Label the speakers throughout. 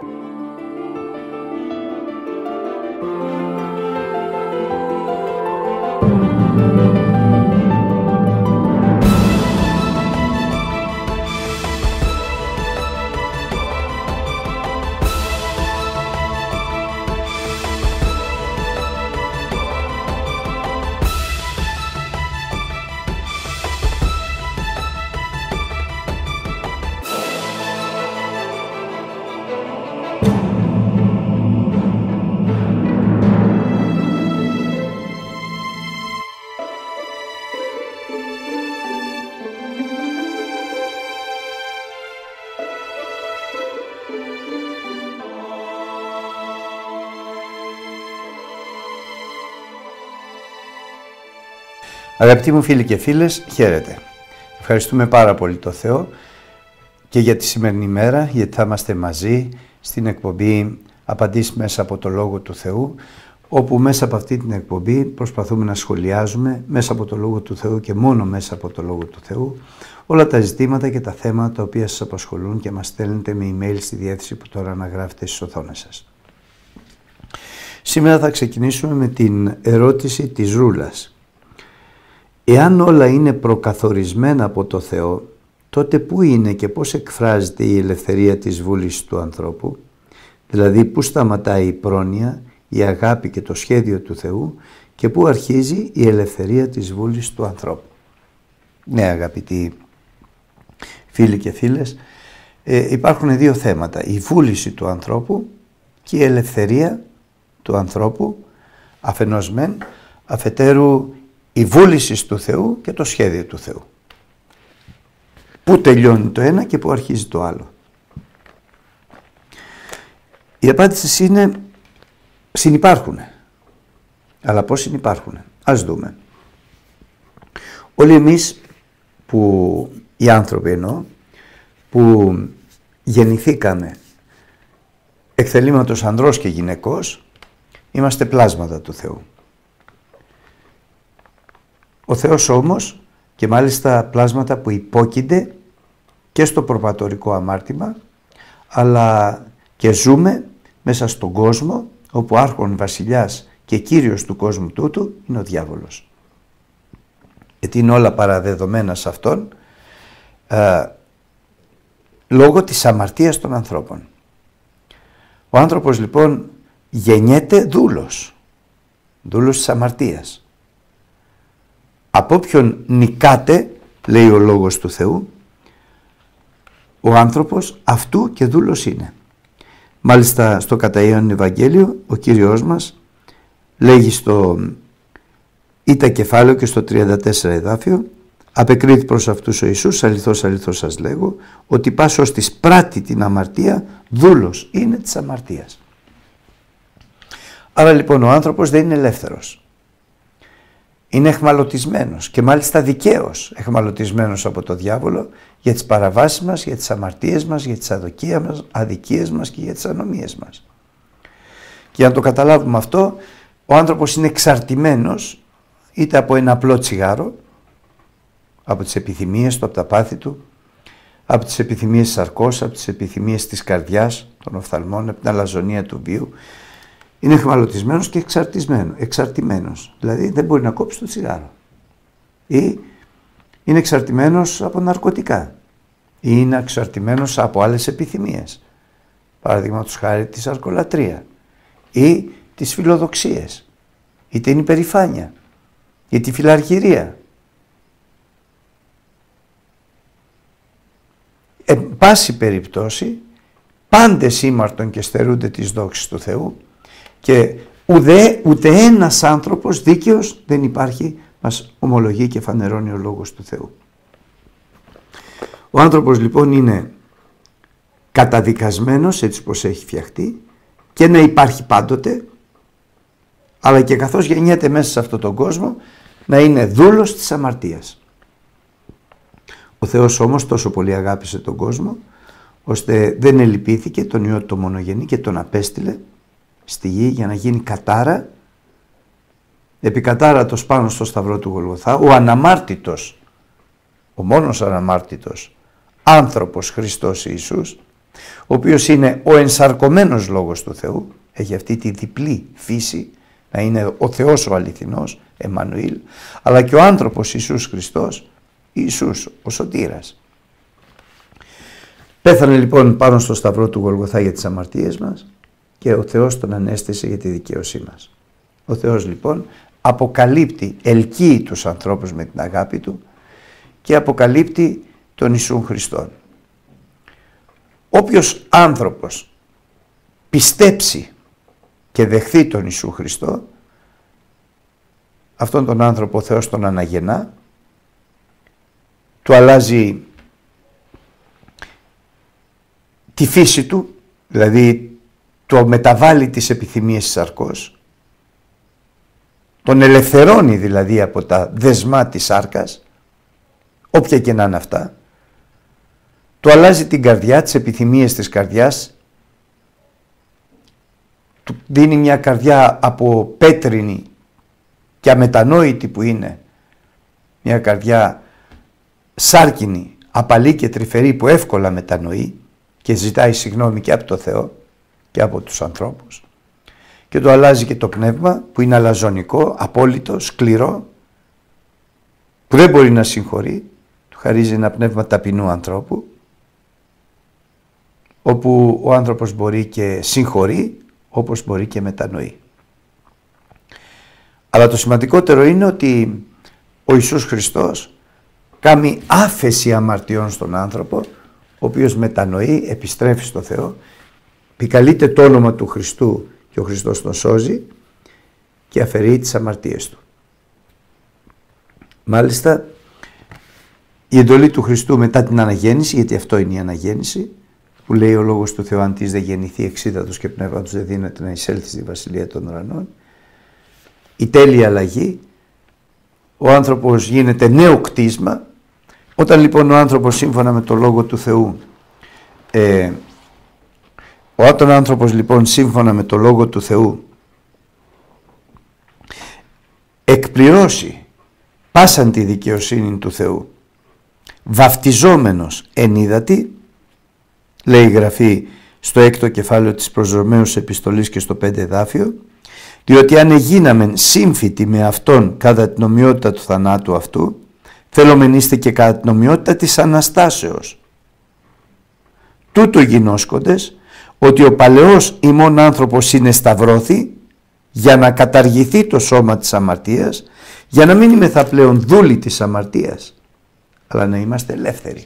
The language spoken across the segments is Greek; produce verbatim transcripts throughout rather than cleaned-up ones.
Speaker 1: Αγαπητοί μου φίλοι και φίλες, χαίρετε. Ευχαριστούμε πάρα πολύ το Θεό και για τη σημερινή μέρα, γιατί θα είμαστε μαζί στην εκπομπή Απαντήσεις μέσα από το Λόγο του Θεού, όπου μέσα από αυτή την εκπομπή προσπαθούμε να σχολιάζουμε μέσα από το Λόγο του Θεού και μόνο μέσα από το Λόγο του Θεού όλα τα ζητήματα και τα θέματα τα οποία σας απασχολούν και μας στέλνετε με email στη διεύθυνση που τώρα αναγράφετε στις οθόνες σας. Σήμερα θα ξεκινήσουμε με την ερώτηση της Ρούλας. Εάν όλα είναι προκαθορισμένα από το Θεό, τότε πού είναι και πώς εκφράζεται η ελευθερία της βούλησης του ανθρώπου, δηλαδή πού σταματάει η πρόνοια, η αγάπη και το σχέδιο του Θεού και πού αρχίζει η ελευθερία της βούλησης του ανθρώπου. Ναι, αγαπητοί φίλοι και φίλες, ε, υπάρχουν δύο θέματα, η βούληση του ανθρώπου και η ελευθερία του ανθρώπου, αφενός μεν, αφετέρου η βούληση του Θεού και το σχέδιο του Θεού. Πού τελειώνει το ένα και πού αρχίζει το άλλο. Η απάντηση είναι συνυπάρχουν. Αλλά πώς συνυπάρχουν. Ας δούμε. Όλοι εμείς που, οι άνθρωποι εννοώ, που γεννηθήκαμε εκθελήματος ανδρός και γυναικός, είμαστε πλάσματα του Θεού. Ο Θεός όμως, και μάλιστα πλάσματα που υπόκεινται και στο προπατορικό αμάρτημα, αλλά και ζούμε μέσα στον κόσμο όπου άρχον βασιλιάς και κύριος του κόσμου τούτου είναι ο διάβολος. Γιατί είναι όλα παραδεδομένα σε αυτόν ε, λόγω της αμαρτίας των ανθρώπων. Ο άνθρωπος λοιπόν γεννιέται δούλος, δούλος της αμαρτίας. Από όποιον νικάται, λέει ο Λόγος του Θεού, ο άνθρωπος αυτού και δούλος είναι. Μάλιστα στο κατά Ιωάννη Ευαγγέλιο ο Κύριος μας λέγει στο Ήτα κεφάλαιο και στο τριάντα τέσσερα εδάφιο, απεκρίθη προς αυτούς ο Ιησούς, αληθώς αληθώς σας λέγω, ότι πας ως της πράττει την αμαρτία, δούλος είναι της αμαρτίας. Άρα λοιπόν ο άνθρωπος δεν είναι ελεύθερος. Είναι εχμαλωτισμένος και μάλιστα δικαίως εχμαλωτισμένος από το διάβολο για τις παραβάσεις μας, για τις αμαρτίες μας, για τις αδικίες μας, αδικίες μας και για τις ανομίες μας. Και για να το καταλάβουμε αυτό, ο άνθρωπος είναι εξαρτημένος είτε από ένα απλό τσιγάρο, από τις επιθυμίες του, από τα πάθη του, από τις επιθυμίες της σαρκός, από τις επιθυμίες της καρδιάς, των οφθαλμών, από την αλαζονία του βίου. Είναι εχμαλωτισμένος και εξαρτημένος, δηλαδή δεν μπορεί να κόψει το τσιγάρο. Ή είναι εξαρτημένος από ναρκωτικά. Ή είναι εξαρτημένος από άλλες επιθυμίες. Παραδείγματος χάρη τη σαρκολατρία. Ή τις φιλοδοξίες. Ή την υπερηφάνεια. Ή τη φιλαργυρία. Εν πάση περιπτώσει, πάντες ήμαρτον και στερούνται τις δόξης του Θεού, και ουδέ, ούτε ένας άνθρωπος δίκαιος δεν υπάρχει, μας ομολογεί και φανερώνει ο Λόγος του Θεού. Ο άνθρωπος λοιπόν είναι καταδικασμένος έτσι πως έχει φτιαχτεί και να υπάρχει πάντοτε, αλλά και καθώς γεννιέται μέσα σε αυτόν τον κόσμο να είναι δούλος της αμαρτίας. Ο Θεός όμως τόσο πολύ αγάπησε τον κόσμο ώστε δεν ελυπήθηκε τον Υιό το μονογενή και τον απέστειλε στη γη για να γίνει κατάρα, επικατάρατος πάνω στο σταυρό του Γολγοθά, ο αναμάρτητος, ο μόνος αναμάρτητος άνθρωπος Χριστός Ιησούς, ο οποίος είναι ο ενσαρκωμένος Λόγος του Θεού, έχει αυτή τη διπλή φύση, να είναι ο Θεός ο αληθινός, Εμμανουήλ, αλλά και ο άνθρωπος Ιησούς Χριστός, Ιησούς ο Σωτήρας. Πέθανε λοιπόν πάνω στο σταυρό του Γολγοθά για τις αμαρτίες μας και ο Θεός τον ανέστησε για τη δικαίωσή μας. Ο Θεός λοιπόν αποκαλύπτει, ελκύει τους ανθρώπους με την αγάπη Του και αποκαλύπτει τον Ιησούν Χριστόν. Όποιος άνθρωπος πιστέψει και δεχθεί τον Ιησού Χριστό, αυτόν τον άνθρωπο ο Θεός τον αναγεννά, του αλλάζει τη φύση του, δηλαδή το μεταβάλλει τις επιθυμίες της σαρκός, τον ελευθερώνει δηλαδή από τα δεσμά της σάρκας, όποια και να είναι αυτά, του αλλάζει την καρδιά, τις επιθυμίες της καρδιάς, του δίνει μια καρδιά από πέτρινη και αμετανόητη που είναι, μια καρδιά σάρκινη, απαλή και τρυφερή που εύκολα μετανοεί και ζητάει συγγνώμη και από το Θεό και από τους ανθρώπους, και του αλλάζει και το πνεύμα που είναι αλαζονικό, απόλυτο, σκληρό, που δεν μπορεί να συγχωρεί, του χαρίζει ένα πνεύμα ταπεινού ανθρώπου, όπου ο άνθρωπος μπορεί και συγχωρεί, όπως μπορεί και μετανοεί. Αλλά το σημαντικότερο είναι ότι ο Ιησούς Χριστός κάνει άφεση αμαρτιών στον άνθρωπο, ο οποίος μετανοεί, επιστρέφει στο Θεό, επικαλείται το όνομα του Χριστού και ο Χριστός τον σώζει και αφαιρεί τις αμαρτίες του. Μάλιστα, η εντολή του Χριστού μετά την αναγέννηση, γιατί αυτό είναι η αναγέννηση, που λέει ο Λόγος του Θεού, αν της δεν γεννηθεί εξίδατος και πνεύματος δεν δύναται να εισέλθει στη Βασιλεία των Ουρανών, η τέλεια αλλαγή, ο άνθρωπος γίνεται νέο κτίσμα. Όταν λοιπόν ο άνθρωπος σύμφωνα με το Λόγο του Θεού, ε, όταν ο άνθρωπος λοιπόν σύμφωνα με το Λόγο του Θεού εκπληρώσει πάσαν τη δικαιοσύνη του Θεού, βαφτιζόμενος εν ύδατι, λέει η Γραφή στο έκτο κεφάλαιο της προς Ρωμαίους επιστολής και στο πέντε εδάφιο, διότι αν εγίναμεν σύμφυτοι με Αυτόν κατά την ομοιότητα του θανάτου Αυτού, θέλομεν είστε και κατά την ομοιότητα της Αναστάσεως. Τούτο γινώσκοντες, ότι ο παλαιός ημών άνθρωπος συνεσταυρώθη για να καταργηθεί το σώμα της αμαρτίας, για να μην είμεθα πλέον δούλοι της αμαρτίας, αλλά να είμαστε ελεύθεροι.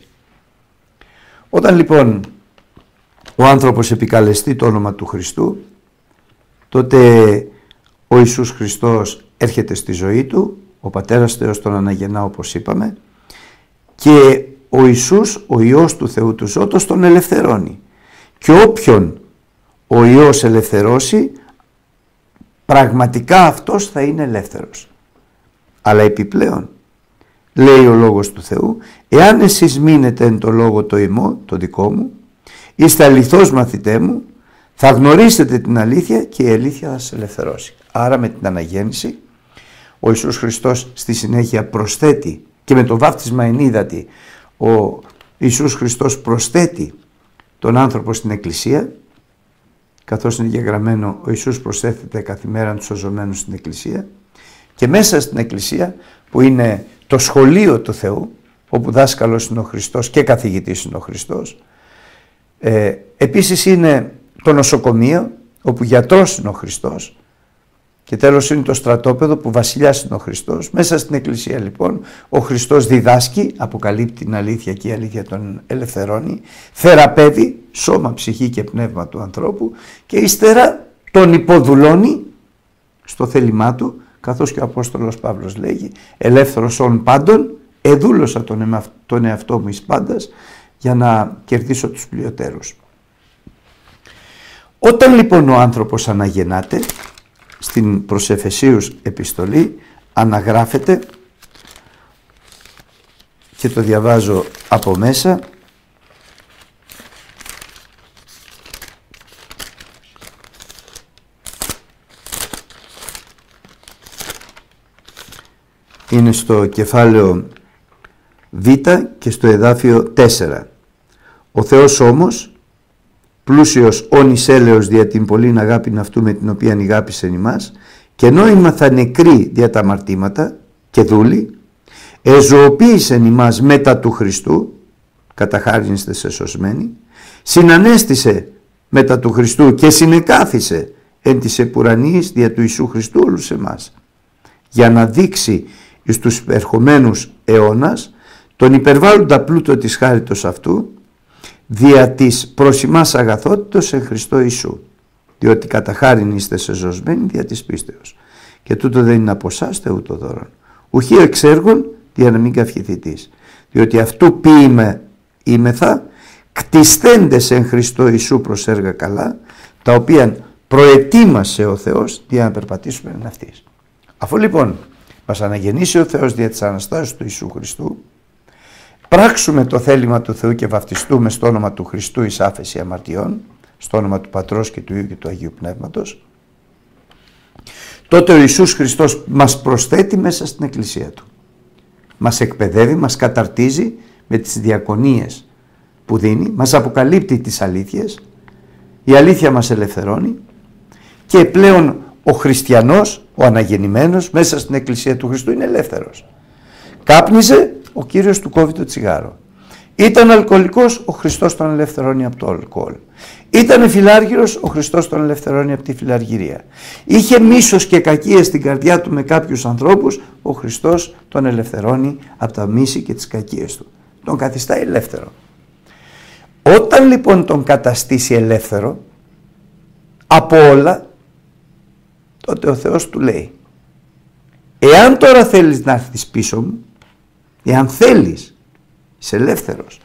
Speaker 1: Όταν λοιπόν ο άνθρωπος επικαλεστεί το όνομα του Χριστού, τότε ο Ιησούς Χριστός έρχεται στη ζωή του, ο Πατέρας Θεός τον αναγεννά όπως είπαμε, και ο Ιησούς, ο Υιός του Θεού του Ζώτος, τον ελευθερώνει. Και όποιον ο Υιός ελευθερώσει, πραγματικά αυτός θα είναι ελεύθερος. Αλλά επιπλέον, λέει ο Λόγος του Θεού, εάν εσείς μείνετε εν το λόγο το ημώ, το δικό μου, είστε αληθώς μαθητέ μου, θα γνωρίσετε την αλήθεια και η αλήθεια θα σας ελευθερώσει. Άρα με την αναγέννηση ο Ιησούς Χριστός στη συνέχεια προσθέτει, και με το βάφτισμα εν ύδατι ο Ιησούς Χριστός προσθέτει τον άνθρωπο στην Εκκλησία, καθώς είναι γεγραμμένο ο Ιησούς προσθέτεται καθημέραν τους σωζομένους στην Εκκλησία, και μέσα στην Εκκλησία που είναι το σχολείο του Θεού, όπου δάσκαλος είναι ο Χριστός και καθηγητής είναι ο Χριστός, ε, επίσης είναι το νοσοκομείο όπου γιατρός είναι ο Χριστός, και τέλος είναι το στρατόπεδο που βασιλιάς είναι ο Χριστός. Μέσα στην Εκκλησία λοιπόν ο Χριστός διδάσκει, αποκαλύπτει την αλήθεια και η αλήθεια τον ελευθερώνει, θεραπεύει σώμα, ψυχή και πνεύμα του ανθρώπου και ύστερα τον υποδουλώνει στο θέλημά του, καθώς και ο Απόστολος Παύλος λέγει, ελεύθερος όν πάντων, εδούλωσα τον, τον εαυτό μου εις πάντας για να κερδίσω τους πλειοτέρους. Όταν λοιπόν ο άνθρωπος αναγεννάται, στην προς Εφεσίους επιστολή αναγράφεται, και το διαβάζω από μέσα, είναι στο κεφάλαιο Β και στο εδάφιο τέσσερα. Ο Θεός όμως πλούσιος όνης έλεος δια την πολλήν αγάπην αυτού με την οποία αγάπησεν ημάς, και ενώ ήμαθα νεκροί δια τα αμαρτήματα και δούλοι, εζωοποίησεν ημάς μετά του Χριστού, κατά χάριν είστε σε σωσμένοι, συνανέστησε μετά του Χριστού και συνεκάθισε εν της επουρανίης δια του Ιησού Χριστού όλους εμάς, για να δείξει εις τους ερχομένους αιώνας τον υπερβάλλοντα πλούτο της χάριτος αυτού, δια της προς ημάς αγαθότητος εν Χριστώ Ιησού, διότι κατά χάριν είστε σεζωσμένοι δια της πίστεως. Και τούτο δεν είναι από εσάς τε ούτω δώρον, ουχή εξ έργων, για να μην καυχηθητείς, διότι αυτού ποίημε είμεθα, κτισθέντες εν Χριστώ Ιησού προς έργα καλά, τα οποία προετοίμασε ο Θεός για να περπατήσουμε εν αυτής. Αφού λοιπόν μας αναγεννήσει ο Θεός δια της Αναστάσεως του Ιησού Χριστού, πράξουμε το θέλημα του Θεού και βαφτιστούμε στο όνομα του Χριστού εις άφεση αμαρτιών, στο όνομα του Πατρός και του Υιού και του Αγίου Πνεύματος, τότε ο Ιησούς Χριστός μας προσθέτει μέσα στην Εκκλησία Του. Μας εκπαιδεύει, μας καταρτίζει με τις διακονίες που δίνει, μας αποκαλύπτει τις αλήθειες, η αλήθεια μας ελευθερώνει και πλέον ο χριστιανός, ο αναγεννημένος μέσα στην Εκκλησία του Χριστού είναι ελεύθερος. Κάπνιζε, ο Κύριος του κόβει το τσιγάρο. Ήταν αλκοολικός, ο Χριστός τον ελευθερώνει από το αλκοόλ. Ήταν φιλάργυρος, ο Χριστός τον ελευθερώνει από τη φιλαργυρία. Είχε μίσος και κακίες στην καρδιά του με κάποιους ανθρώπους, ο Χριστός τον ελευθερώνει από τα μίση και τις κακίες του. Τον καθιστά ελεύθερο. Όταν λοιπόν τον καταστήσει ελεύθερο από όλα, τότε ο Θεός του λέει, εάν τώρα θέλεις να έρθεις πίσω μου, εάν θέλεις, είσαι ελεύθερος.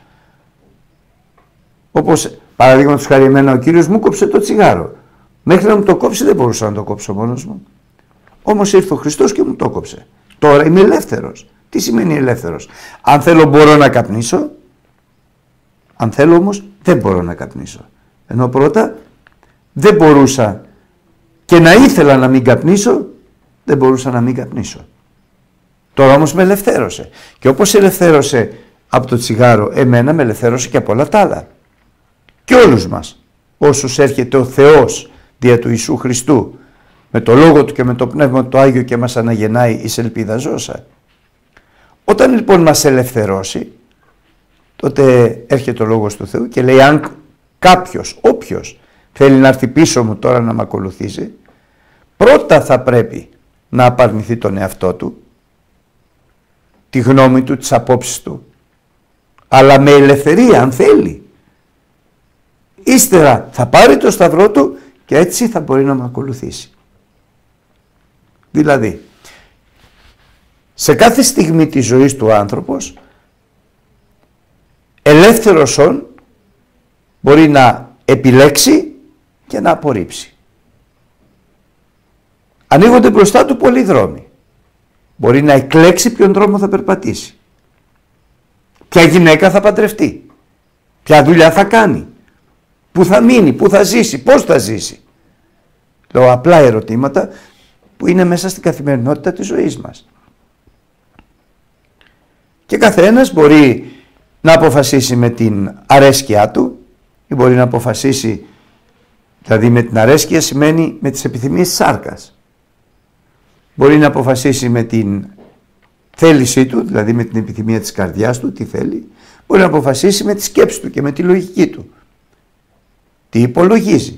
Speaker 1: Όπως παραδείγματος χάρη εμένα, ο Κύριος μου κόψε το τσιγάρο. Μέχρι να μου το κόψει δεν μπορούσα να το κόψω μόνος μου. Όμως ήρθε ο Χριστός και μου το κόψε. Τώρα είμαι ελεύθερος. Τι σημαίνει ελεύθερος? Αν θέλω μπορώ να καπνίσω, αν θέλω όμως δεν μπορώ να καπνίσω. Ενώ πρώτα δεν μπορούσα και να ήθελα να μην καπνίσω, δεν μπορούσα να μην καπνίσω. Τώρα όμως με ελευθέρωσε. Και όπως ελευθέρωσε από το τσιγάρο εμένα, με ελευθέρωσε και από όλα τα άλλα. Και όλους μας, όσους έρχεται ο Θεός δια του Ιησού Χριστού, με το Λόγο Του και με το Πνεύμα του Άγιο και μας αναγεννάει εις ελπίδα ζώσα. Όταν λοιπόν μας ελευθερώσει, τότε έρχεται ο Λόγος του Θεού και λέει, αν κάποιος, όποιος θέλει να έρθει πίσω μου τώρα να με ακολουθήσει, πρώτα θα πρέπει να απαρνηθεί τον εαυτό του, τη γνώμη του, τις απόψεις του, αλλά με ελευθερία αν θέλει. Ύστερα θα πάρει το σταυρό του και έτσι θα μπορεί να με ακολουθήσει. Δηλαδή, σε κάθε στιγμή της ζωής του άνθρωπος, ελεύθερος όν μπορεί να επιλέξει και να απορρίψει. Ανοίγονται μπροστά του πολλοί δρόμοι. Μπορεί να εκλέξει ποιον δρόμο θα περπατήσει. Ποια γυναίκα θα παντρευτεί. Ποια δουλειά θα κάνει. Πού θα μείνει, πού θα ζήσει, πώς θα ζήσει. Λέω απλά ερωτήματα που είναι μέσα στην καθημερινότητα της ζωής μας. Και καθένας μπορεί να αποφασίσει με την αρέσκειά του ή μπορεί να αποφασίσει, δηλαδή με την αρέσκεια σημαίνει με τις επιθυμίες της σάρκας. Μπορεί να αποφασίσει με την θέλησή του, δηλαδή με την επιθυμία της καρδιάς του, τι θέλει. Μπορεί να αποφασίσει με τη σκέψη του και με τη λογική του. Τι υπολογίζει.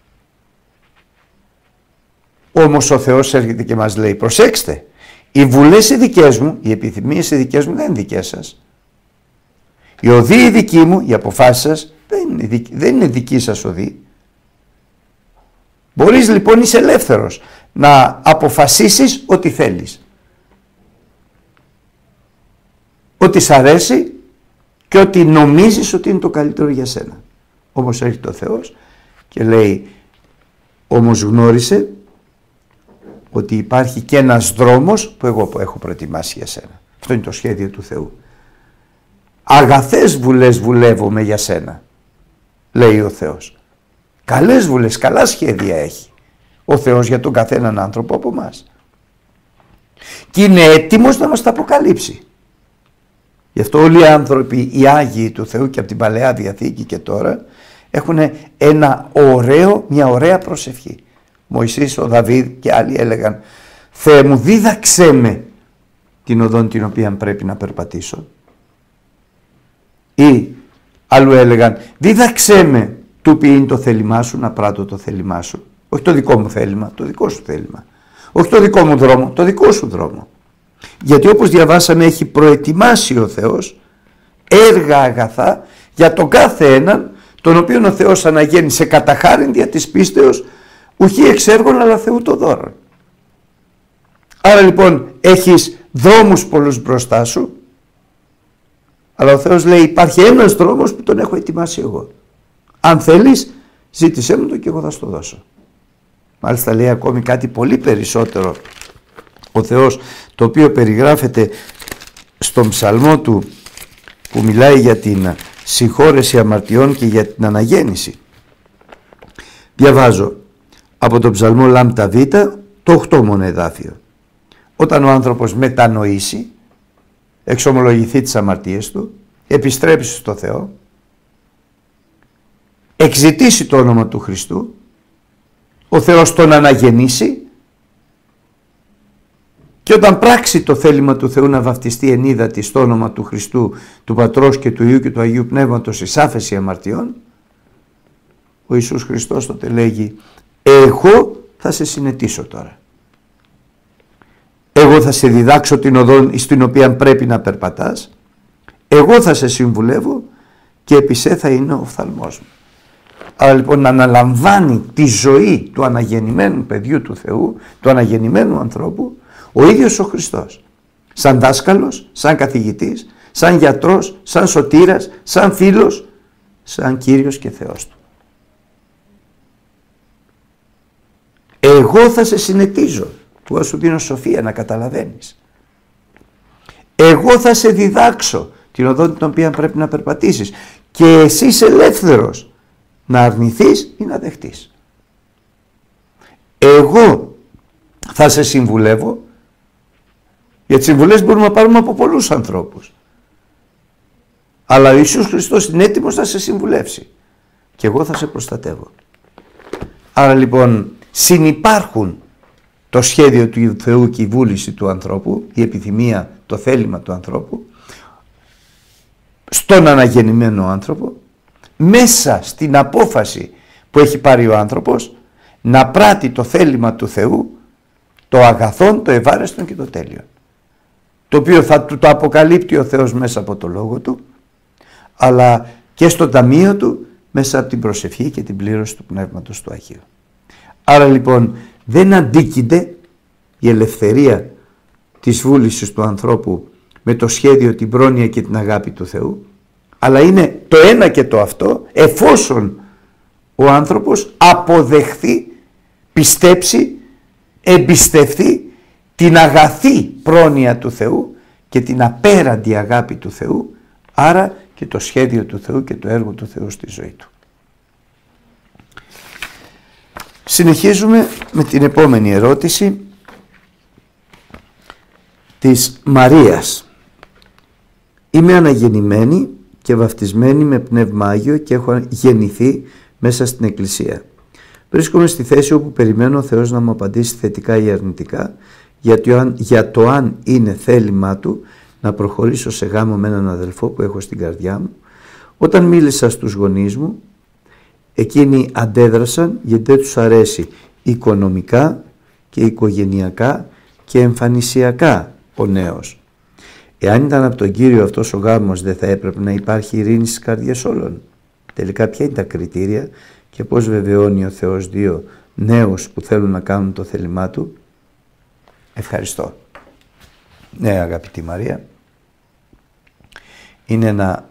Speaker 1: Όμως ο Θεός έρχεται και μας λέει, προσέξτε, οι βουλές οι δικές μου, οι επιθυμίες οι δικές μου δεν είναι δικές σας. Η οδή η δική μου, οι αποφάσεις σας δεν είναι, δική, δεν είναι δική σας οδή. Μπορείς λοιπόν, είσαι ελεύθερος να αποφασίσεις ό,τι θέλεις. Ό,τι σ' αρέσει και ό,τι νομίζεις ότι είναι το καλύτερο για σένα. Όμως έρχεται ο Θεός και λέει, όμως γνώρισε ότι υπάρχει και ένας δρόμος που εγώ έχω προετοιμάσει για σένα. Αυτό είναι το σχέδιο του Θεού. Αγαθές βουλές βουλεύομαι για σένα, λέει ο Θεός. Καλές βουλές, καλά σχέδια έχει ο Θεός για τον καθέναν άνθρωπο από εμάς. Και είναι έτοιμος να μας τα αποκαλύψει. Γι' αυτό όλοι οι άνθρωποι, οι Άγιοι του Θεού και από την Παλαιά Διαθήκη και τώρα, έχουν ένα ωραίο, μια ωραία προσευχή. Μωυσής, ο Δαβίδ και άλλοι έλεγαν «Θεέ μου, δίδαξέ με την οδόν την οποία πρέπει να περπατήσω». Ή άλλου έλεγαν «Δίδαξέ με του ποιήν το θέλημά σου να πράττω το θέλημά σου». Όχι το δικό μου θέλημα, το δικό σου θέλημα. Όχι το δικό μου δρόμο, το δικό σου δρόμο. Γιατί όπως διαβάσαμε έχει προετοιμάσει ο Θεός έργα αγαθά για τον κάθε έναν, τον οποίον ο Θεός αναγέννησε κατά χάριν δια της πίστεως, ουχή εξ έργων αλλά Θεού το δώρον. Άρα λοιπόν έχεις δρόμους πολλούς μπροστά σου, αλλά ο Θεός λέει υπάρχει ένας δρόμος που τον έχω ετοιμάσει εγώ. Αν θέλεις ζήτησέ μου το και εγώ θα σου το δώσω. Μάλιστα λέει ακόμη κάτι πολύ περισσότερο ο Θεός, το οποίο περιγράφεται στον ψαλμό του που μιλάει για την συγχώρεση αμαρτιών και για την αναγέννηση. Διαβάζω από τον ψαλμό Λάμτα Β, το οκτώ εδάφιο. Όταν ο άνθρωπος μετανοήσει, εξομολογηθεί τις αμαρτίες του, επιστρέψει στο Θεό, εξζητήσει το όνομα του Χριστού, ο Θεός τον αναγεννήσει και όταν πράξει το θέλημα του Θεού να βαφτιστεί εν ύδατι στο όνομα του Χριστού, του Πατρός και του Υιού και του Αγίου Πνεύματος εις άφεση αμαρτιών, ο Ιησούς Χριστός τότε λέγει εγώ θα σε συνετίσω τώρα. Εγώ θα σε διδάξω την οδόν στην οποία πρέπει να περπατάς, εγώ θα σε συμβουλεύω και επί σε θα είναι ο οφθαλμός μου. Άρα λοιπόν να αναλαμβάνει τη ζωή του αναγεννημένου παιδιού του Θεού, του αναγεννημένου ανθρώπου, ο ίδιος ο Χριστός. Σαν δάσκαλος, σαν καθηγητής, σαν γιατρός, σαν σωτήρας, σαν φίλος, σαν Κύριος και Θεός του. Εγώ θα σε συνετίζω, που σου δίνω σοφία να καταλαβαίνεις. Εγώ θα σε διδάξω την οδό την οποία πρέπει να περπατήσεις και εσύ είσαι ελεύθερος να αρνηθείς ή να δεχτείς. Εγώ θα σε συμβουλεύω, γιατί συμβουλές μπορούμε να πάρουμε από πολλούς ανθρώπους. Αλλά ο Ιησούς Χριστός είναι έτοιμος να σε συμβουλεύσει και εγώ θα σε προστατεύω. Άρα λοιπόν συνυπάρχουν το σχέδιο του Θεού και η βούληση του ανθρώπου, η επιθυμία, το θέλημα του ανθρώπου, στον αναγεννημένο άνθρωπο, μέσα στην απόφαση που έχει πάρει ο άνθρωπος να πράττει το θέλημα του Θεού, το αγαθόν, το ευάρεστον και το τέλειο, το οποίο θα του το αποκαλύπτει ο Θεός μέσα από το λόγο του, αλλά και στο ταμείο του μέσα από την προσευχή και την πλήρωση του Πνεύματος του Αγίου. Άρα λοιπόν δεν αντίκειται η ελευθερία της βούλησης του ανθρώπου με το σχέδιο, την πρόνοια και την αγάπη του Θεού, αλλά είναι το ένα και το αυτό εφόσον ο άνθρωπος αποδεχθεί, πιστέψει, εμπιστευτεί την αγαθή πρόνοια του Θεού και την απέραντη αγάπη του Θεού, άρα και το σχέδιο του Θεού και το έργο του Θεού στη ζωή του. Συνεχίζουμε με την επόμενη ερώτηση της Μαρίας. Είμαι αναγεννημένη και βαφτισμένη με Πνεύμα Άγιο και έχω γεννηθεί μέσα στην Εκκλησία. Βρίσκομαι στη θέση όπου περιμένω ο Θεός να μου απαντήσει θετικά ή αρνητικά για το αν είναι θέλημά Του να προχωρήσω σε γάμο με έναν αδελφό που έχω στην καρδιά μου. Όταν μίλησα στους γονείς μου, εκείνοι αντέδρασαν γιατί δεν τους αρέσει οικονομικά και οικογενειακά και εμφανισιακά ο νέος. Εάν ήταν από τον Κύριο αυτός ο γάμος, δεν θα έπρεπε να υπάρχει ειρήνη στις καρδιές όλων? Τελικά ποια είναι τα κριτήρια και πώς βεβαιώνει ο Θεός δύο νέους που θέλουν να κάνουν το θέλημά Του? Ευχαριστώ. Ναι, αγαπητή Μαρία, είναι ένα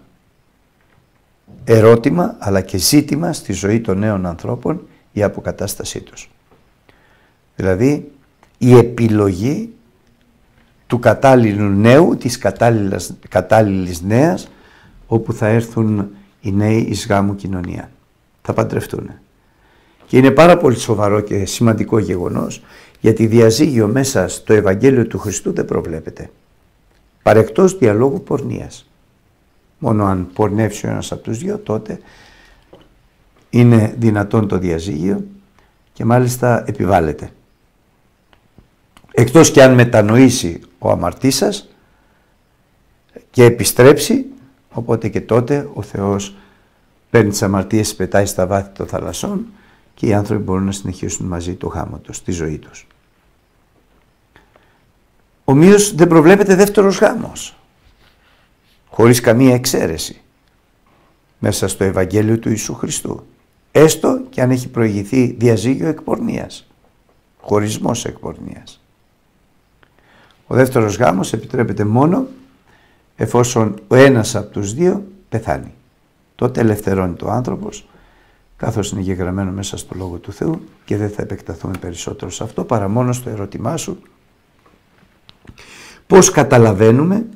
Speaker 1: ερώτημα αλλά και ζήτημα στη ζωή των νέων ανθρώπων η αποκατάστασή τους. Δηλαδή η επιλογή του κατάλληλου νέου, της κατάλληλης, κατάλληλης νέας, όπου θα έρθουν οι νέοι εις γάμου κοινωνία. Θα παντρευτούν. Και είναι πάρα πολύ σοβαρό και σημαντικό γεγονός, γιατί διαζύγιο μέσα στο Ευαγγέλιο του Χριστού δεν προβλέπεται. Παρεκτός διαλόγου πορνείας. Μόνο αν πορνεύσει ο ένας από τους δύο, τότε είναι δυνατόν το διαζύγιο και μάλιστα επιβάλλεται. Εκτός και αν μετανοήσει ο αμαρτής σας και επιστρέψει, οπότε και τότε ο Θεός παίρνει τις αμαρτίες, πετάει στα βάθη των θαλασσών και οι άνθρωποι μπορούν να συνεχίσουν μαζί το γάμο τους, τη ζωή τους. Ομοίως δεν προβλέπεται δεύτερος γάμος, χωρίς καμία εξαίρεση, μέσα στο Ευαγγέλιο του Ιησού Χριστού. Έστω και αν έχει προηγηθεί διαζύγιο εκ πορνείας, χωρισμός εκ πορνείας. Ο δεύτερος γάμος επιτρέπεται μόνο εφόσον ο ένας από τους δύο πεθάνει. Τότε ελευθερώνει το άνθρωπος, καθώς είναι γεγραμμένο μέσα στο Λόγο του Θεού, και δεν θα επεκταθούμε περισσότερο σε αυτό, παρά μόνο στο ερώτημά σου πώς καταλαβαίνουμε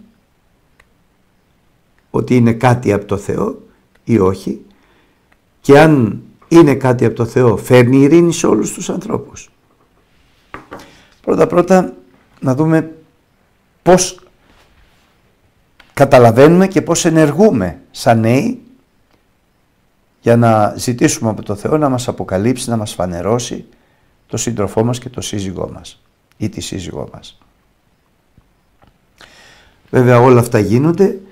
Speaker 1: ότι είναι κάτι από το Θεό ή όχι, και αν είναι κάτι από το Θεό φέρνει ειρήνη σε όλους τους ανθρώπους. Πρώτα πρώτα να δούμε πώς καταλαβαίνουμε και πώς ενεργούμε σαν νέοι για να ζητήσουμε από το Θεό να μας αποκαλύψει, να μας φανερώσει το σύντροφό μας και το σύζυγό μας ή τη σύζυγό μας. Βέβαια όλα αυτά γίνονται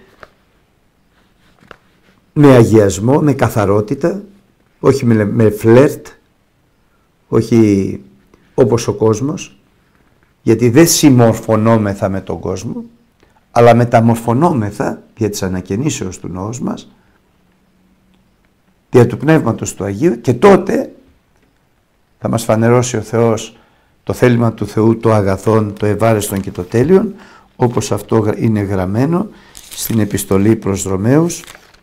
Speaker 1: με αγιασμό, με καθαρότητα, όχι με, με φλερτ, όχι όπως ο κόσμος, γιατί δεν συμμορφωνόμεθα με τον κόσμο, αλλά μεταμορφωνόμεθα δια της ανακαινήσεως του νόους μας, δια του Πνεύματος του Αγίου, και τότε θα μας φανερώσει ο Θεός το θέλημα του Θεού, το αγαθόν, το ευάρεστον και το τέλειον, όπως αυτό είναι γραμμένο στην επιστολή προς Ρωμαίους,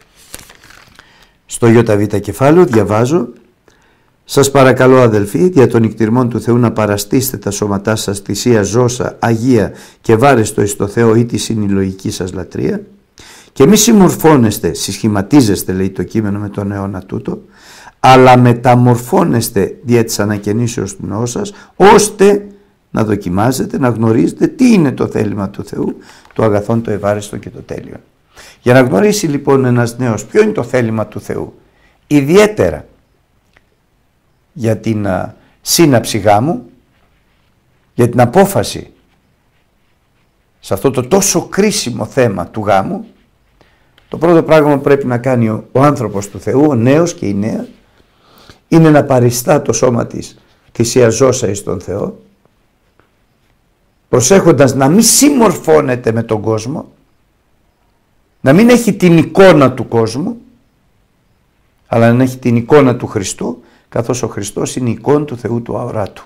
Speaker 1: στο ΙΒ κεφάλαιο. Διαβάζω: «Σας παρακαλώ αδελφοί, δια των νηκτηρμών του Θεού, να παραστήσετε τα σώματά σας θυσία ζώσα, αγία και βάρεστο εις το Θεό, ή τη είναι η λογική σας λατρεία, και μη συμμορφώνεστε, συσχηματίζεστε, λέει το κείμενο, με τον αιώνα τούτο, αλλά μεταμορφώνεστε δια της ανακαινήσεως του νόου σας, ώστε να δοκιμάζετε, να γνωρίζετε τι είναι το θέλημα του Θεού, το αγαθόν, το ευάρεστο και το τέλειο». Για να γνωρίσει λοιπόν ένας νέος ποιο είναι το θέλημα του Θεού, ιδιαίτερα για την α, σύναψη γάμου, για την απόφαση σε αυτό το τόσο κρίσιμο θέμα του γάμου, το πρώτο πράγμα που πρέπει να κάνει ο, ο άνθρωπος του Θεού, ο νέος και η νέα, είναι να παριστά το σώμα της θυσία ζώσα εις τον Θεό, προσέχοντας να μην συμμορφώνεται με τον κόσμο, να μην έχει την εικόνα του κόσμου, αλλά να έχει την εικόνα του Χριστού, καθώς ο Χριστός είναι η εικόνα του Θεού του αοράτου.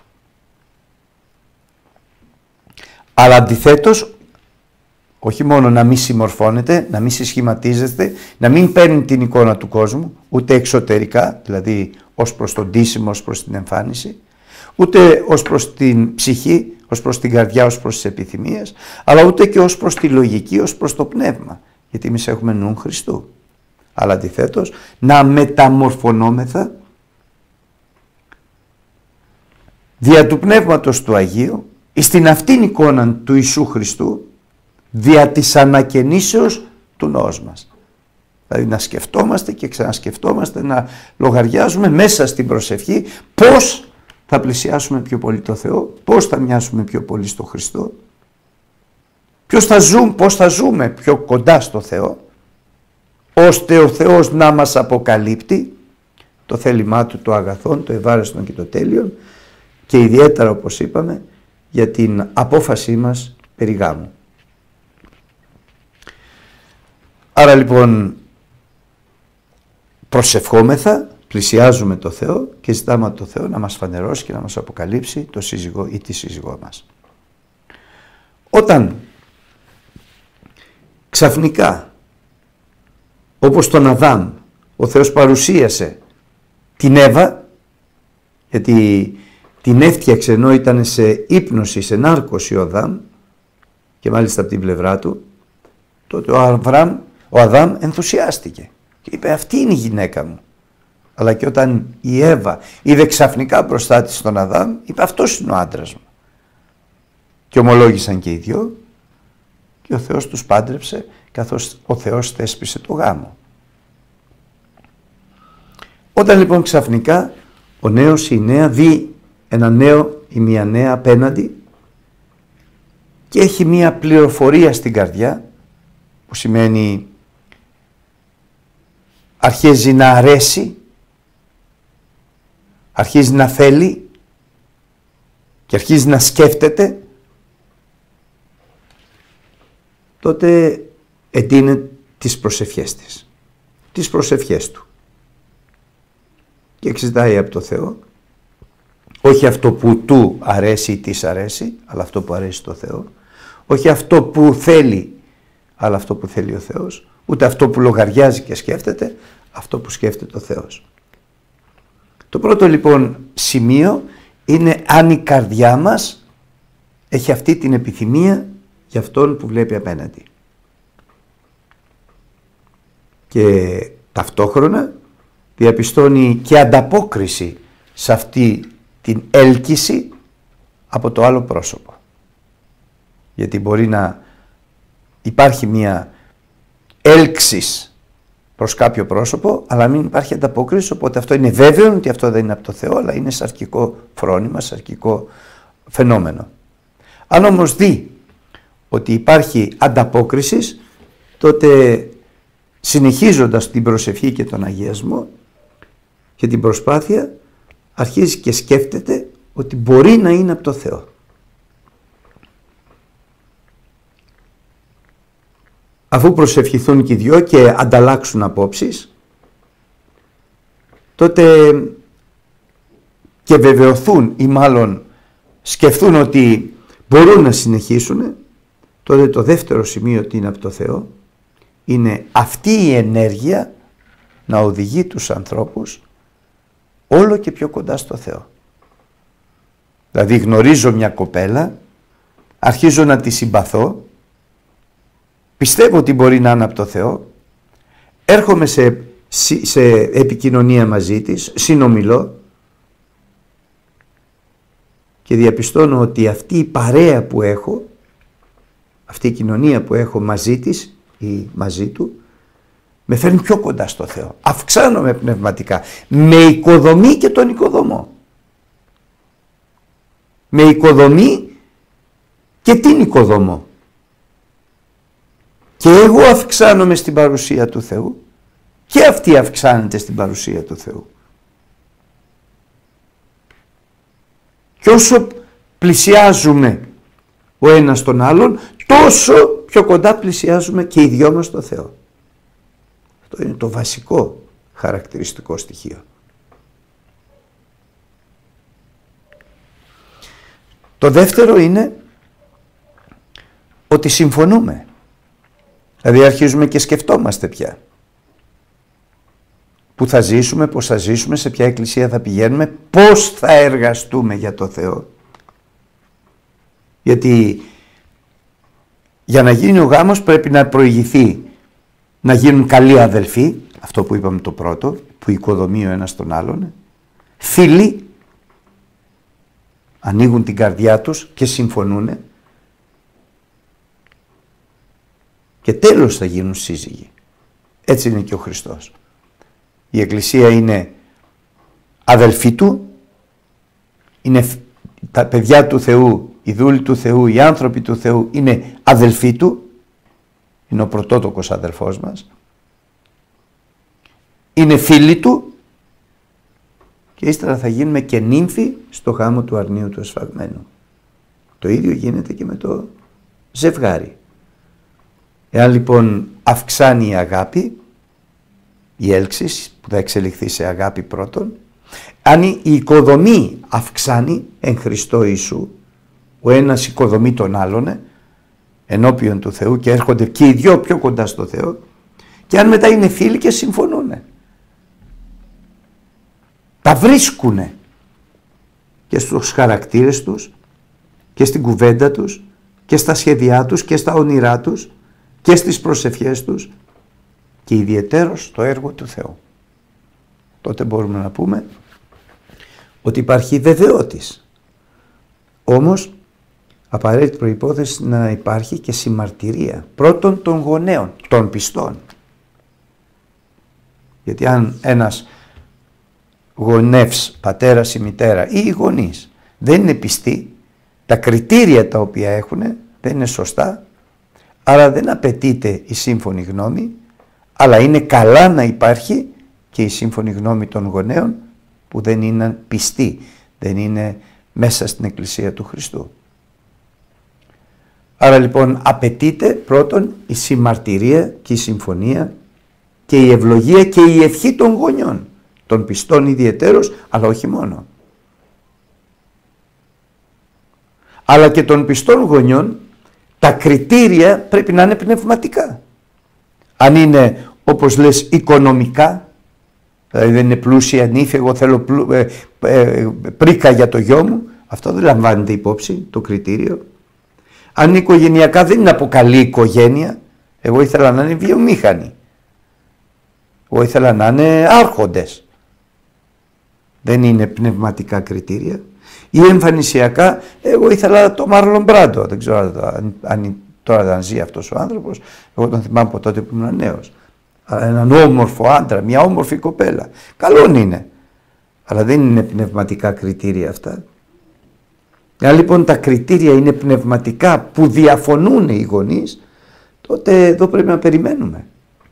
Speaker 1: Αλλά αντιθέτως, όχι μόνο να μην συμμορφώνεται, να μην συσχηματίζεται, να μην παίρνει την εικόνα του κόσμου, ούτε εξωτερικά, δηλαδή ως προς τον ντύσιμο, ως προς την εμφάνιση, ούτε ως προς την ψυχή, ως προς την καρδιά, ως προς τις επιθυμίες, αλλά ούτε και ως προς τη λογική, ως προς το πνεύμα, γιατί εμείς έχουμε νου Χριστού. Αλλά αντιθέτως, να μεταμορφωνόμεθα δια του Πνεύματος του Αγίου, εις την αυτήν εικόνα του Ιησού Χριστού, δια της ανακαινήσεως του νόους μας. Δηλαδή να σκεφτόμαστε και ξανασκεφτόμαστε, να λογαριάζουμε μέσα στην προσευχή πώς θα πλησιάσουμε πιο πολύ το Θεό, πώς θα μοιάσουμε πιο πολύ στο Χριστό, ποιος θα ζούμε, πώς θα ζούμε πιο κοντά στο Θεό, ώστε ο Θεός να μας αποκαλύπτει το θέλημά Του, το αγαθόν, το ευάρεστον και το τέλειον, και ιδιαίτερα, όπως είπαμε, για την απόφασή μας περί γάμου. Άρα λοιπόν προσευχόμεθα, πλησιάζουμε το Θεό και ζητάμε από το Θεό να μας φανερώσει και να μας αποκαλύψει το σύζυγο ή τη σύζυγό μας. Όταν ξαφνικά, όπως τον Αδάμ, ο Θεός παρουσίασε την Εύα, γιατί την έφτιαξε ενώ ήταν σε ύπνωση, σε νάρκωση ο Αδάμ, και μάλιστα από την πλευρά του, τότε ο, Αβραμ, ο Αδάμ ενθουσιάστηκε και είπε: αυτή είναι η γυναίκα μου. Αλλά και όταν η Εύα είδε ξαφνικά μπροστά της τον Αδάμ, είπε: αυτός είναι ο άντρας μου. Και ομολόγησαν και οι δυο, και ο Θεός τους πάντρεψε, καθώς ο Θεός θέσπισε το γάμο. Όταν λοιπόν ξαφνικά ο νέος ή η νέα δει ένα νέο ή μια νέα απέναντι και έχει μια πληροφορία στην καρδιά, που σημαίνει αρχίζει να αρέσει, αρχίζει να θέλει και αρχίζει να σκέφτεται, τότε εντείνει τις προσευχές της, τις προσευχές του και εξητάει από το Θεό, όχι αυτό που του αρέσει ή της αρέσει, αλλά αυτό που αρέσει στο Θεό, όχι αυτό που θέλει, αλλά αυτό που θέλει ο Θεός, ούτε αυτό που λογαριάζει και σκέφτεται, αυτό που σκέφτεται ο Θεός. Το πρώτο λοιπόν σημείο είναι αν η καρδιά μας έχει αυτή την επιθυμία για αυτόν που βλέπει απέναντι. Και ταυτόχρονα διαπιστώνει και ανταπόκριση σε αυτή την έλκυση από το άλλο πρόσωπο. Γιατί μπορεί να υπάρχει μια έλξης προς κάποιο πρόσωπο, αλλά μην υπάρχει ανταπόκριση, οπότε αυτό είναι βέβαιο ότι αυτό δεν είναι από το Θεό, αλλά είναι σαρκικό φρόνημα, σαρκικό φαινόμενο. Αν όμως δει ότι υπάρχει ανταπόκριση, τότε συνεχίζοντας την προσευχή και τον αγιασμό και την προσπάθεια, αρχίζει και σκέφτεται ότι μπορεί να είναι από το Θεό. Αφού προσευχηθούν και οι δυο και ανταλλάξουν απόψεις, τότε και βεβαιωθούν ή μάλλον σκεφτούν ότι μπορούν να συνεχίσουν, τότε το δεύτερο σημείο ότι είναι από το Θεό είναι αυτή η ενέργεια να οδηγεί τους ανθρώπους όλο και πιο κοντά στο Θεό. Δηλαδή γνωρίζω μια κοπέλα, αρχίζω να τη συμπαθώ, πιστεύω ότι μπορεί να είναι από το Θεό, έρχομαι σε, σε επικοινωνία μαζί της, συνομιλώ και διαπιστώνω ότι αυτή η παρέα που έχω, αυτή η κοινωνία που έχω μαζί της ή μαζί του, με φέρνει πιο κοντά στο Θεό. Αυξάνομαι πνευματικά. Με οικοδομή και τον οικοδομώ. Με οικοδομή και την οικοδομώ. Και εγώ αυξάνομαι στην παρουσία του Θεού και αυτή αυξάνεται στην παρουσία του Θεού. Και όσο πλησιάζουμε ο ένας τον άλλον, τόσο πιο κοντά πλησιάζουμε και οι δυο μας στο Θεό. Αυτό είναι το βασικό χαρακτηριστικό στοιχείο. Το δεύτερο είναι ότι συμφωνούμε. Δηλαδή αρχίζουμε και σκεφτόμαστε πια. Πού θα ζήσουμε, πώς θα ζήσουμε, σε ποια εκκλησία θα πηγαίνουμε, πώς θα εργαστούμε για το Θεό. Γιατί για να γίνει ο γάμος πρέπει να προηγηθεί να γίνουν καλοί αδελφοί, αυτό που είπαμε το πρώτο, που οικοδομεί ο ένας τον άλλον, φίλοι, ανοίγουν την καρδιά τους και συμφωνούν και τέλος θα γίνουν σύζυγοι. Έτσι είναι και ο Χριστός. Η Εκκλησία είναι αδελφοί του, είναι τα παιδιά του Θεού, οι δούλοι του Θεού, οι άνθρωποι του Θεού είναι αδελφοί του, είναι ο πρωτότοκος αδελφός μας, είναι φίλοι του και ύστερα θα γίνουμε και νύμφοι στο γάμο του αρνίου του εσφαγμένου. Το ίδιο γίνεται και με το ζευγάρι. Εάν λοιπόν αυξάνει η αγάπη, η έλξη που θα εξελιχθεί σε αγάπη πρώτον, αν η οικοδομή αυξάνει εν Χριστώ Ιησού, ο ένας οικοδομεί τον άλλον ενώπιον του Θεού και έρχονται και οι δυο πιο κοντά στο Θεό, και αν μετά είναι φίλοι και συμφωνούνε, τα βρίσκουνε και στους χαρακτήρες τους και στην κουβέντα τους και στα σχέδιά τους και στα όνειρά τους και στις προσευχές τους και ιδιαιτέρως στο έργο του Θεού. Τότε μπορούμε να πούμε ότι υπάρχει βεβαιότης. Όμως απαραίτητη προϋπόθεση να υπάρχει και συμμαρτυρία πρώτον των γονέων, των πιστών. Γιατί αν ένας γονεύς, πατέρας ή μητέρα ή οι γονείς δεν είναι πιστοί, τα κριτήρια τα οποία έχουν δεν είναι σωστά, άρα δεν απαιτείται η σύμφωνη γνώμη, αλλά είναι καλά να υπάρχει και η σύμφωνη γνώμη των γονέων που δεν είναι πιστοί, δεν είναι μέσα στην Εκκλησία του Χριστού. Άρα λοιπόν απαιτείται πρώτον η συμμαρτυρία και η συμφωνία και η ευλογία και η ευχή των γονιών, των πιστών ιδιαιτέρως, αλλά όχι μόνο. Αλλά και των πιστών γονιών τα κριτήρια πρέπει να είναι πνευματικά. Αν είναι όπως λες οικονομικά, δηλαδή δεν είναι πλούσια νύφη, εγώ θέλω πλου, ε, ε, πρίκα για το γιο μου, αυτό δεν λαμβάνεται υπόψη το κριτήριο. Αν οικογενειακά δεν είναι από καλή οικογένεια, εγώ ήθελα να είναι βιομήχανοι, εγώ ήθελα να είναι άρχοντες, δεν είναι πνευματικά κριτήρια. Ή εμφανισιακά, εγώ ήθελα το Μάρλον Μπράντο, δεν ξέρω αν, αν τώρα δεν ζει αυτός ο άνθρωπος, εγώ τον θυμάμαι από τότε που ήμουν νέος. Έναν όμορφο άντρα, μια όμορφη κοπέλα. Καλόν είναι. Αλλά δεν είναι πνευματικά κριτήρια αυτά. Αν λοιπόν τα κριτήρια είναι πνευματικά που διαφωνούν οι γονείς, τότε εδώ πρέπει να περιμένουμε.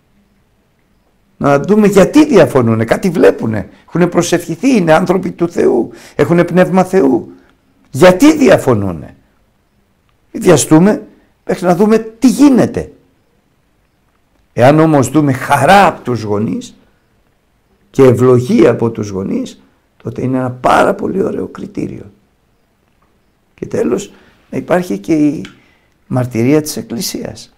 Speaker 1: Να δούμε γιατί διαφωνούν, κάτι βλέπουνε, έχουν προσευχηθεί, είναι άνθρωποι του Θεού, έχουν πνεύμα Θεού. Γιατί διαφωνούνε. Βιαστούμε μέχρι να δούμε τι γίνεται. Εάν όμως δούμε χαρά από τους γονείς και ευλογία από τους γονείς, τότε είναι ένα πάρα πολύ ωραίο κριτήριο. Και τέλος, να υπάρχει και η μαρτυρία της Εκκλησίας.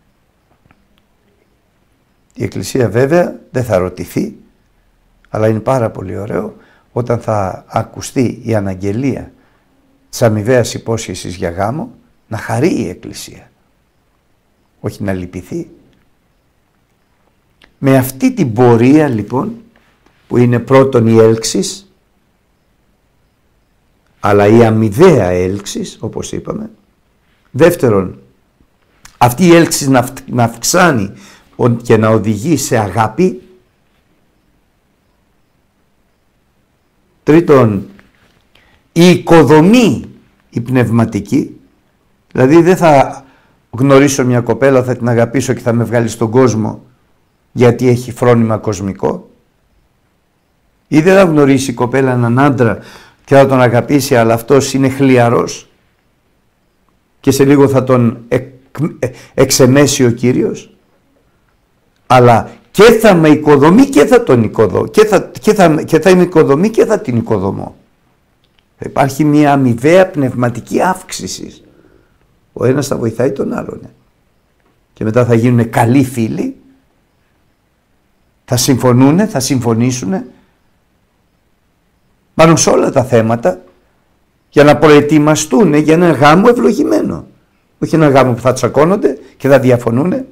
Speaker 1: Η Εκκλησία βέβαια δεν θα ρωτηθεί, αλλά είναι πάρα πολύ ωραίο όταν θα ακουστεί η αναγγελία της αμοιβαίας υπόσχεσης για γάμο, να χαρεί η Εκκλησία, όχι να λυπηθεί. Με αυτή την πορεία λοιπόν, που είναι πρώτον η έλξης, αλλά η αμοιβαία έλξης, όπως είπαμε. Δεύτερον, αυτή η έλξη να, να αυξάνει και να οδηγεί σε αγάπη. Τρίτον, η οικοδομή η πνευματική, δηλαδή δεν θα γνωρίσω μια κοπέλα, θα την αγαπήσω και θα με βγάλει στον κόσμο γιατί έχει φρόνημα κοσμικό, ή δεν θα γνωρίσει η κοπέλα έναν άντρα και θα τον αγαπήσει, αλλά αυτός είναι χλιαρός και σε λίγο θα τον εκ, εξεμέσει ο Κύριος, αλλά και θα με οικοδομεί και θα τον οικοδομώ και θα, και θα, και θα είμαι οικοδομή και θα την οικοδομώ. Θα υπάρχει μια αμοιβαία πνευματική αύξηση. Ο ένας θα βοηθάει τον άλλον και μετά θα γίνουν καλοί φίλοι, θα συμφωνούν, θα συμφωνήσουν πάνω σε όλα τα θέματα για να προετοιμαστούν για ένα γάμο ευλογημένο. Όχι ένα γάμο που θα τσακώνονται και θα διαφωνούν.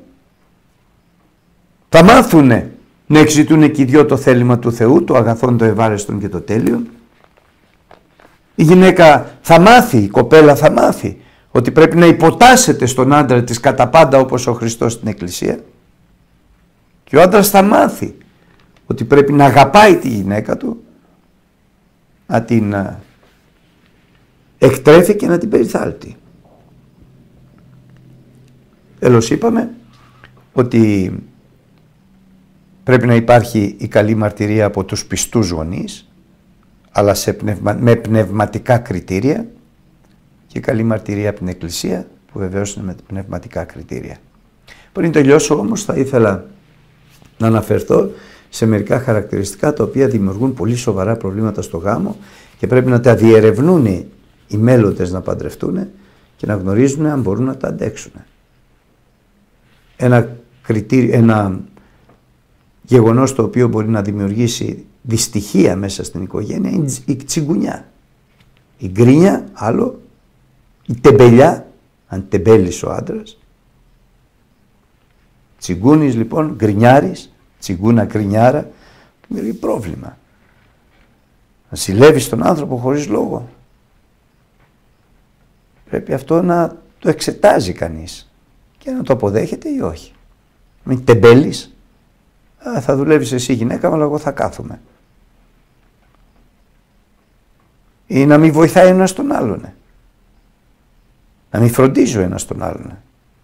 Speaker 1: Θα μάθουν να εξητούν και οι δυο το θέλημα του Θεού, το αγαθόν, το ευάρεστον και το τέλειον. Η γυναίκα θα μάθει, η κοπέλα θα μάθει ότι πρέπει να υποτάσσεται στον άντρα της κατά πάντα όπως ο Χριστός στην Εκκλησία. Και ο άντρας θα μάθει ότι πρέπει να αγαπάει τη γυναίκα του, να την εκτρέφει και να την περιθάλπτει. Τέλος είπαμε ότι πρέπει να υπάρχει η καλή μαρτυρία από τους πιστούς γονείς, αλλά σε πνευμα, με πνευματικά κριτήρια, και καλή μαρτυρία από την Εκκλησία που βεβαίως είναι με πνευματικά κριτήρια. Πριν τελειώσω όμως θα ήθελα να αναφερθώ σε μερικά χαρακτηριστικά τα οποία δημιουργούν πολύ σοβαρά προβλήματα στο γάμο και πρέπει να τα διερευνούν οι μέλλοντες να παντρευτούν και να γνωρίζουν αν μπορούν να τα αντέξουν. Ένα, κριτήριο, ένα γεγονός το οποίο μπορεί να δημιουργήσει δυστυχία μέσα στην οικογένεια είναι η τσιγκουνιά. Η γκρίνια, άλλο, η τεμπελιά, αν τεμπέλεις ο άντρας. Τσιγκούνης λοιπόν, γκρινιάρης, τσιγκούνα γκρινιάρα, δημιουργεί πρόβλημα. Να συλλεύεις τον άνθρωπο χωρίς λόγο. Πρέπει αυτό να το εξετάζει κανείς και να το αποδέχεται ή όχι. Μην τεμπέλεις, θα δουλεύεις εσύ γυναίκα, αλλά εγώ θα κάθομαι. ή να μην βοηθάει ο ένας τον άλλον. Να μην φροντίζει ο ένας τον άλλον.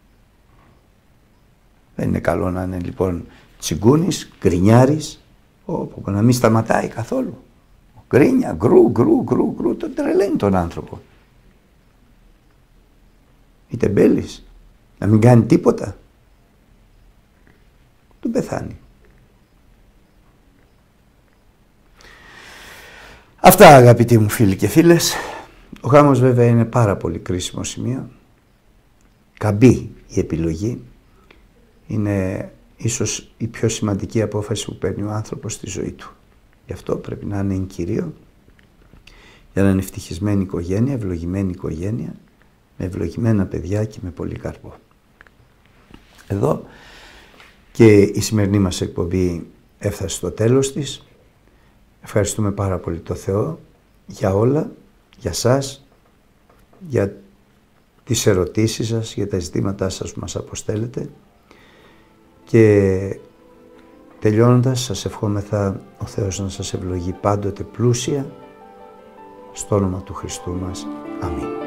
Speaker 1: Δεν είναι καλό να είναι λοιπόν τσιγκούνης, γκρινιάρης, όπου να μην σταματάει καθόλου. Γκρίνια, γκρου, γκρου, γκρου, γκρου, τον τρελαίνει τον άνθρωπο. Ή τεμπέλης, να μην κάνει τίποτα. Τον πεθάνει. Αυτά, αγαπητοί μου φίλοι και φίλες. Ο γάμος βέβαια είναι πάρα πολύ κρίσιμο σημείο. Καμπή η επιλογή. Είναι ίσως η πιο σημαντική απόφαση που παίρνει ο άνθρωπος στη ζωή του. Γι' αυτό πρέπει να είναι εγκυρίο, για να είναι ευτυχισμένη οικογένεια, ευλογημένη οικογένεια, με ευλογημένα παιδιά και με πολύ καρπό. Εδώ και η σημερινή μας εκπομπή έφτασε στο τέλος της. Ευχαριστούμε πάρα πολύ το Θεό για όλα, για σας, για τις ερωτήσεις σας, για τα ζητήματά σας που μας αποστέλλετε. Και τελειώνοντας, σας ευχόμεθα ο Θεός να σας ευλογεί πάντοτε πλούσια, στο όνομα του Χριστού μας. Αμήν.